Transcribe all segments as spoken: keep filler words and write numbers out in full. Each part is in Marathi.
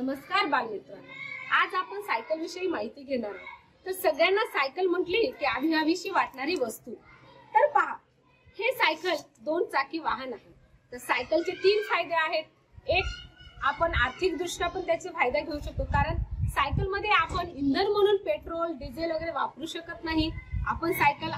नमस्कार बालमित्रांनो, आज आपण सायकल विषयी माहिती घेणार आहोत। तर सगळ्यांना सायकल म्हटली की आढावीशी वाटणारी वस्तू। तर पहा, हे सायकल दोन चाकी वाहन आहे। तर सायकलचे तीन फायदे आहेत। एक, आपण आर्थिक दृष्ट्या पण त्याचे फायदा घेऊ शकतो, कारण सायकल मध्ये आपण इंधन म्हणून पेट्रोल डिझेल वगैरे वापरू शकत नाही। आपण सायकल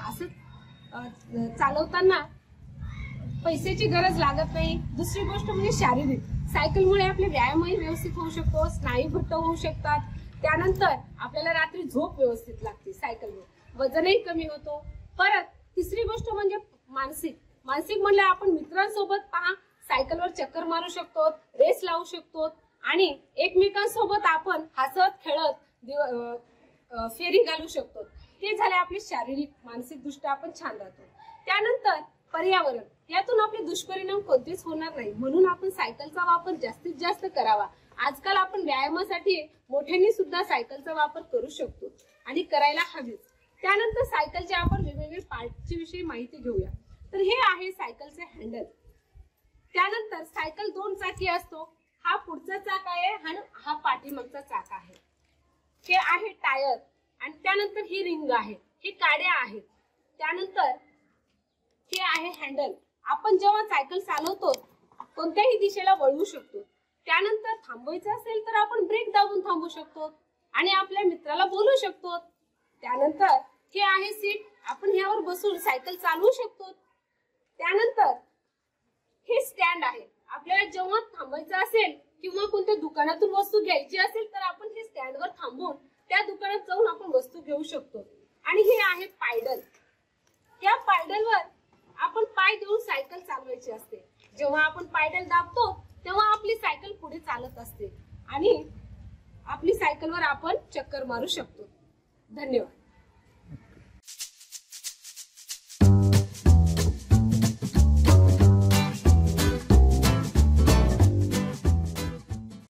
असं चालवताना पैशाची गरज लागत नाही। दुसरी गोष्ट म्हणजे शारीरिक, सायकलमुळे आपले व्यायामही व्यवस्थित होऊ शकतो, स्नायू घट्ट होऊ शकतात। त्यानंतर आपल्याला रात्री झोप व्यवस्थित लागते सायकलमुळे, वजनही कमी होतो। परत तिसरी गोष्ट म्हणजे मानसिक मानसिक म्हणजे आपण मित्रांसोबत पहा सायकलवर चक्कर मारू शकतो, रेस लावू शकतो आणि एकमेकांसोबत आपण हसत खेळत फेरी घालू शकतो। ते झाले आपले शारीरिक मानसिक दृष्ट्या आपण छान राहतो। त्यानंतर पर्यावरण, यातून आपले दुष्परिणाम कोणतेच होणार नाही, म्हणून आपण सायकलचा वापर जास्तीत जास्त करावा। आजकाल आपण व्यायामासाठी मोठ्यांनी सुद्धा सायकलचा वापर करू शकतो आणि करायला हवेच। त्यानंतर सायकलचे आपण वेगवेगळे पार्टची विषयी माहिती घेऊया। तर हे आहे सायकलचे हँडल। त्यानंतर सायकल दोन चाकी असतो, हा पुढचा चाक आहे आणि हा पाठीमागचा चाक आहे। हे आहे टायर आणि त्यानंतर ही रिंग आहे, हे काड्या आहेत। त्यानंतर हे आहे हँडल, आपण जेव्हा सायकल चालवतो कोणत्याही दिशेला वळवू शकतो। त्यानंतर थांबवायचं असेल तर आपण ब्रेक दाबून थांबू शकतो आणि आपल्या मित्राला बोलू शकतो। त्यानंतर हे आहे सीट, आपण यावर बसून सायकल चालवू शकतो। त्यानंतर हे स्टँड आहे, आपल्याला जेव्हा थांबायचं असेल किंवा कोणत्या दुकानातून वस्तू घ्यायची असेल तर आपण हे स्टँडवर थांबून त्या दुकानात जाऊन आपण वस्तू घेऊ शकतो। आणि हे आहे पायडल, या पायडलवर आपण पाय देऊन सायकल चालवायची असते। जेव्हा आपण पायडल दाबतो तेव्हा आपली सायकल पुढे चालत असते आणि आपली सायकलवर आपण चक्कर मारू शकतो। धन्यवाद।